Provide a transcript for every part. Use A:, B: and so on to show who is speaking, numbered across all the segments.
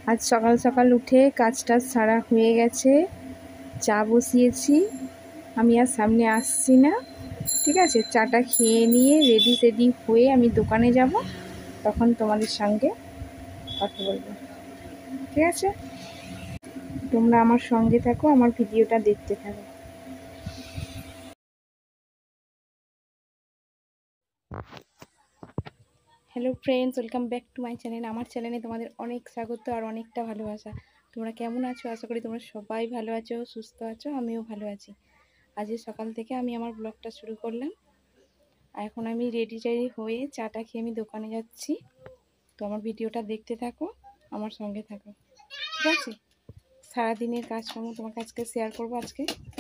A: আজ সকাল সকাল উঠে কাজ টাজ সারা হয়ে গেছে, চা বসিয়েছি। আমি আর সামনে আসছি না, ঠিক আছে। চাটা খেয়ে নিয়ে রেডি হয়ে আমি দোকানে যাব, তখন তোমাদের সঙ্গে কথা বলবো, ঠিক আছে। তোমরা আমার সঙ্গে থাকো, আমার ভিডিওটা দেখতে থাকো। Hello friends, welcome back to my channel. আমার চ্যানেলে তোমাদের অনেক স্বাগত আর অনেকটা ভালোবাসা। তোমরা কেমন আছো? আশা করি তোমরা সবাই ভালো আছো, সুস্থ আছো, আমিও ভালো আছি। আজকে সকাল থেকে আমি আমার ব্লগটা শুরু করলাম। আর এখন আমি রেডি হয়ে চাটা খেয়ে আমি দোকানে যাচ্ছি। তো আমার ভিডিওটা দেখতে থাকো, আমার সঙ্গে থাকো, ঠিক আছে। সারাদিনের কাজকর্ম তোমাকে আজকে শেয়ার করবো। আজকে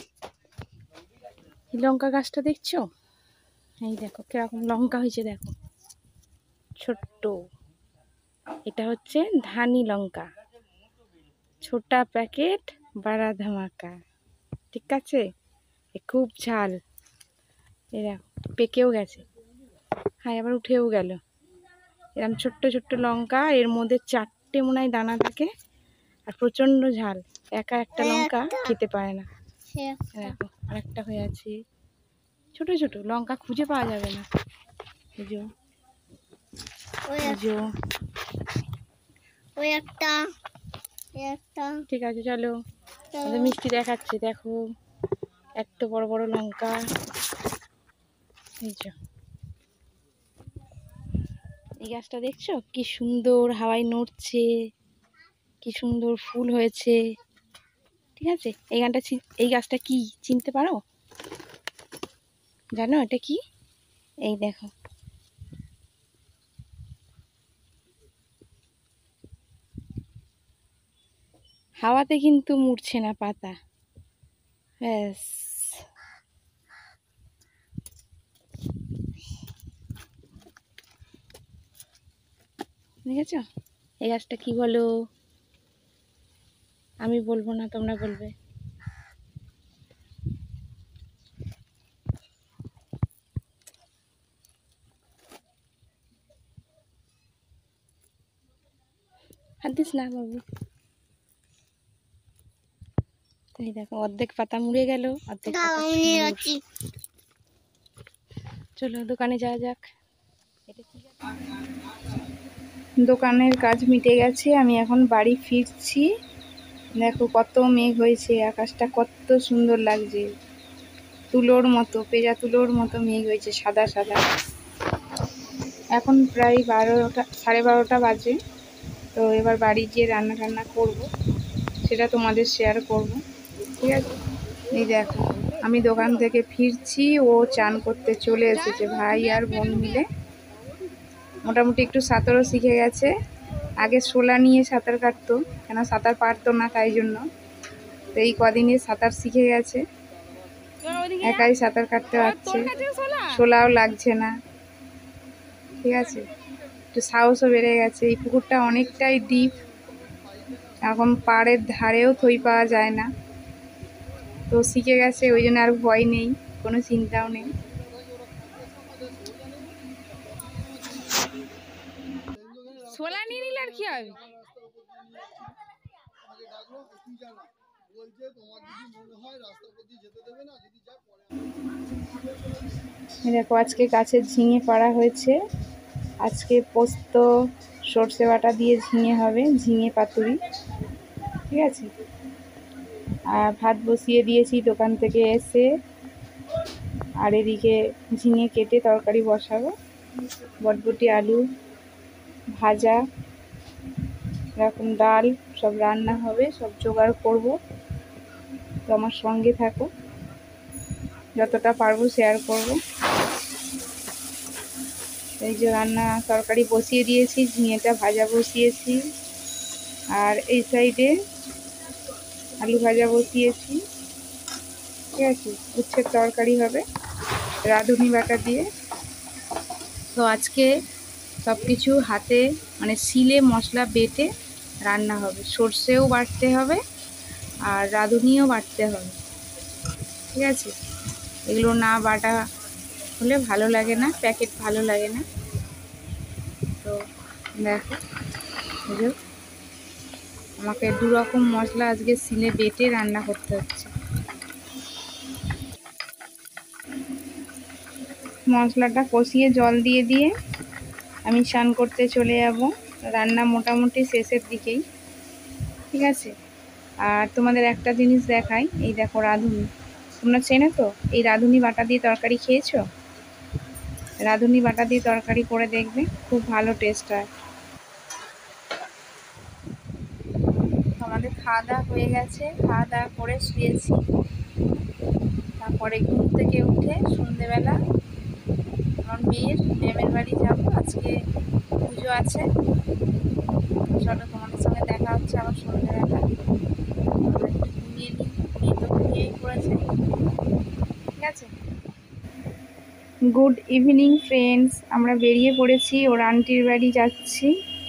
A: লঙ্কা গাছটা দেখছো? এই দেখো কিরকম লঙ্কা হয়েছে, দেখো ছোট্ট। এটা হচ্ছে ধানি লঙ্কা, ছোটা প্যাকেট, বড়া ধামাকা, ঠিক আছে। খুব ঝাল। এরা পেকেও গেছে, হ্যাঁ আবার উঠেও গেল। এরকম ছোট্ট ছোট্ট লঙ্কা, এর মধ্যে 4টে মনে হয় দানা থাকে, আর প্রচণ্ড ঝাল। একা একটা লঙ্কা খেতে পারে না। দেখো আরেকটা হয়ে আছে, ছোট ছোট লঙ্কা খুঁজে পাওয়া যাবে না। ঠিক আছে চলো, মিষ্টি দেখাচ্ছে। দেখো এত বড় বড় লঙ্কা। এই গাছটা দেখছো কি সুন্দর হাওয়ায় নড়ছে, কি সুন্দর ফুল হয়েছে, ঠিক আছে। এই গাছটা কি চিনতে পারো? জানো এটা কি? এই দেখো, হাওয়াতে কিন্তু মুড়ছে না পাতা, ব্যাস। দেখেছো? এই গাছটা কি বলো? আমি বলবো না, তোমরা বলবে। হাত দিস না বাবু। এই দেখো অর্ধেক পাতা মুড়ে গেল, অর্ধেক চলো দোকানে যাওয়া যাক। দোকানের কাজ মিটে গেছে, আমি এখন বাড়ি ফিরছি। দেখো কত মেঘ হয়েছে, আকাশটা কত সুন্দর লাগছে, তুলোর মতো, পেঁজা তুলোর মতো মেঘ হয়েছে, সাদা সাদা। এখন প্রায় 12টা, 12:30 বাজে। তো এবার বাড়ি গিয়ে রান্না টান্না করবো, সেটা তোমাদের শেয়ার করব, ঠিক আছে। এই দেখো আমি দোকান থেকে ফিরছি, ও চান করতে চলে এসেছে, ভাই আর বোন মিলে। মোটামুটি একটু সাঁতারও শিখে গেছে। আগে শোলা নিয়ে সাঁতার কাটতো, কেন সাঁতার পারতো না তাই জন্য। তো এই কদিনে সাঁতার শিখে গেছে, একাই সাঁতার কাটতে পারছে, শোলাও লাগছে না, ঠিক আছে। একটু সাহসও বেড়ে গেছে। এই পুকুরটা অনেকটাই ডিপ, এখন পাড়ের ধারেও থই পাওয়া যায় না। তো শিখে গেছে, ওই জন্য আর ভয় নেই, কোনো চিন্তাও নেই। শোলা নিয়ে নিলে আর কি হবে? দেখো আজকে গাছের ঝিঙে পাড়া হয়েছে। আজকে পোস্ত সর্ষে বাটা দিয়ে ঝিঙে হবে, ঝিঙে পাতুরি, ঠিক আছে। আর ভাত বসিয়ে দিয়েছি দোকান থেকে এসে। আর এদিকে ঝিঙে কেটে তরকারি বসাবো, বটবটি আলু ভাজা, এরকম ডাল সব রান্না হবে, সব জোগাড় করব। তো আমার সঙ্গে থাকো, যতটা পারবো শেয়ার করব। এই যে রান্না তরকারি বসিয়ে দিয়েছি, ঝিঙেটা ভাজা বসিয়েছি, আর এই সাইডে আলু ভাজা বসিয়েছি, ঠিক আছে। উচ্ছের তরকারি হবে রাঁধুনি বাটা দিয়ে। তো আজকে সব কিছু হাতে মানে শিলে মশলা বেটে রান্না হবে, সর্ষেও বাটতে হবে আর রাঁধুনিও বাটতে হবে, ঠিক আছে। এগুলো না বাটা হলে ভালো লাগে না, প্যাকেট ভালো লাগে না। তো দেখো আমাকে 2 রকম মশলা আজকে সিলে বেটে রান্না করতে হচ্ছে। মশলাটা কষিয়ে জল দিয়ে আমি স্নান করতে চলে যাব। রান্না মোটামুটি শেষের দিকেই, ঠিক আছে। আর তোমাদের একটা জিনিস দেখাই, এই দেখো রাঁধুনি, তোমরা চেনো তো? এই রাঁধুনি বাটা দিয়ে তরকারি খেয়েছো? রাঁধুনি বাটা দিয়ে তরকারি করে দেখবে, খুব ভালো টেস্ট হয়। আমাদের খাওয়া দাওয়া হয়ে গেছে, খাওয়া দাওয়া করে শুয়েছি। তারপরে ঘুম থেকে উঠে সন্ধেবেলা আমার ম্যামের বাড়ি যাব, আজকে পুজো আছে। চলো তোমাদের সঙ্গে দেখা হচ্ছে আবার সন্ধ্যেবেলা। ঘুমিয়ে নিই, মেয়ে তো ঘুমিয়েই পড়েছে, ঠিক আছে। গুড ইভিনিং ফ্রেন্ডস, আমরা বেরিয়ে পড়েছি, ওর আন্টির বাড়ি যাচ্ছি।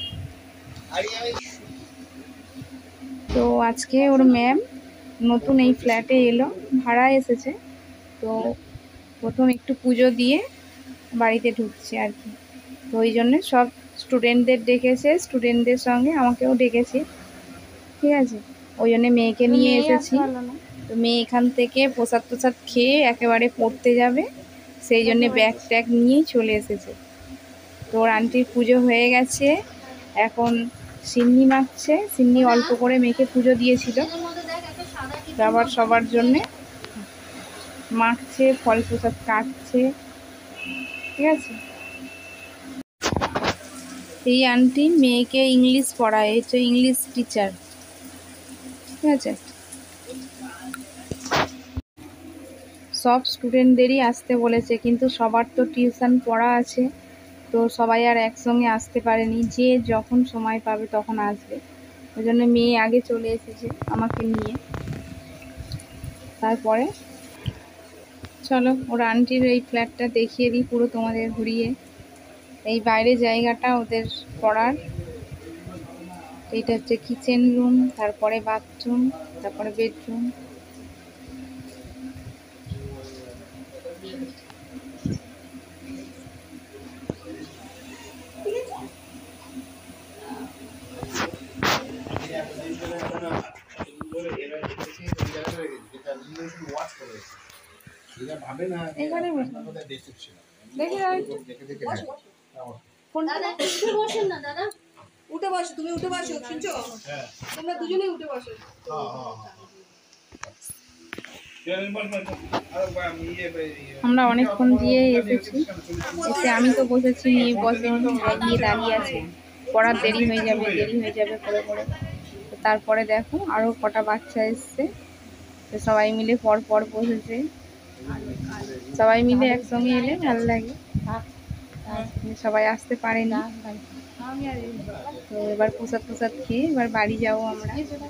A: তো আজকে ওর ম্যাম নতুন এই ফ্ল্যাটে এলো, ভাড়া এসেছে। তো প্রথম একটু পুজো দিয়ে বাড়িতে ঢুকছে আর কি। তো ওই জন্যে সব স্টুডেন্টদের ডেকেছে, স্টুডেন্টদের সঙ্গে আমাকেও ডেকেছে, ঠিক আছে। ওই জন্যে মেয়েকে নিয়ে এসেছি। তো মেয়ে এখান থেকে প্রসাদ প্রসাদ খেয়ে একেবারে পড়তে যাবে, সেই জন্যে ব্যাগ ট্যাগ নিয়েই চলে এসেছে। তো ওর আন্টির পুজো হয়ে গেছে, এখন সিন্নি মাখছে। সিন্নি অল্প করে মেখে পুজো দিয়েছিল, আবার সবার জন্যে মাখছে, ফল প্রসাদ কাটছে, ঠিক আছে। এই আন্টি মেয়েকে ইংলিশ পড়ায়, হচ্ছে ইংলিশ টিচার, ঠিক আছে। সব স্টুডেন্টদেরই আসতে বলেছে, কিন্তু সবার তো টিউশন পড়া আছে, তো সবাই আর একসঙ্গে আসতে পারেনি, যে যখন সময় পাবে তখন আসবে। ওই জন্য মেয়ে আগে চলে এসেছে আমাকে নিয়ে। তারপরে চলো ওর আন্টির এই ফ্ল্যাটটা দেখিয়ে দিই পুরো তোমাদের ঘুরিয়ে। এই বাইরে জায়গাটা ওদের পড়ার, এইটা হচ্ছে কিচেন রুম, তারপরে বাথরুম, তারপরে বেডরুম। এখানে
B: উঠে বসো, তুমি উঠে বসো, শুনছো? তোমরা দুজনেই উঠে বসো।
A: আমরা অনেকক্ষণ দিয়ে এসেছি, এসে আমি তো বসেছি, মেয়ে বসেনি, গিয়ে দাঁড়িয়ে আছে, পড়ার দেরি হয়ে যাবে করে করে। তো তারপরে দেখো আরও কটা বাচ্চা এসছে, তো সবাই মিলে পর পর বসেছে। সবাই মিলে একসঙ্গে এলে ভালো লাগে, সবাই আসতে পারেনি। তো এবার প্রসাদ প্রসাদ খেয়ে এবার বাড়ি যাবো আমরা।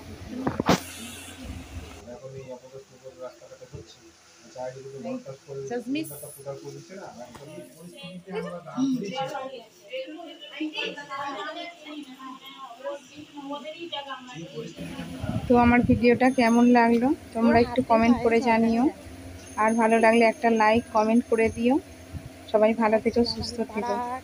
A: তো আমার ভিডিওটা কেমন লাগলো তোমরা একটু কমেন্ট করে জানিও, আর ভালো লাগলে একটা লাইক কমেন্ট করে দিও। সবাই ভালো থেকো, সুস্থ থেকো।